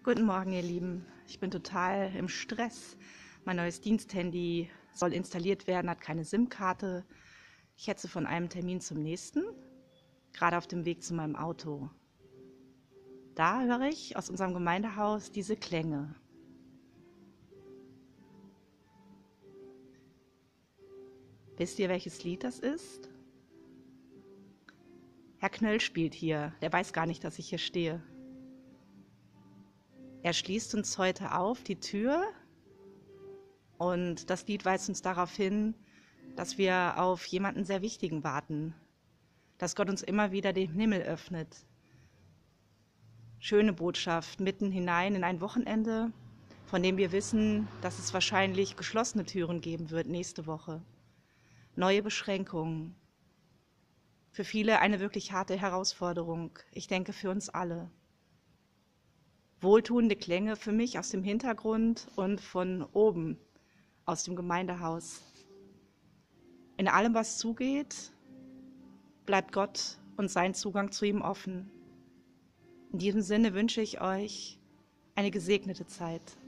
Guten Morgen, ihr Lieben. Ich bin total im Stress. Mein neues Diensthandy soll installiert werden, hat keine SIM-Karte. Ich hetze von einem Termin zum nächsten, gerade auf dem Weg zu meinem Auto. Da höre ich aus unserem Gemeindehaus diese Klänge. Wisst ihr, welches Lied das ist? Herr Knöll spielt hier. Der weiß gar nicht, dass ich hier stehe. Er schließt uns heute auf die Tür und das Lied weist uns darauf hin, dass wir auf jemanden sehr Wichtigen warten, dass Gott uns immer wieder den Himmel öffnet. Schöne Botschaft mitten hinein in ein Wochenende, von dem wir wissen, dass es wahrscheinlich geschlossene Türen geben wird nächste Woche. Neue Beschränkungen. Für viele eine wirklich harte Herausforderung. Ich denke für uns alle. Wohltuende Klänge für mich aus dem Hintergrund und von oben, aus dem Gemeindehaus. In allem, was zugeht, bleibt Gott und sein Zugang zu ihm offen. In diesem Sinne wünsche ich euch eine gesegnete Zeit.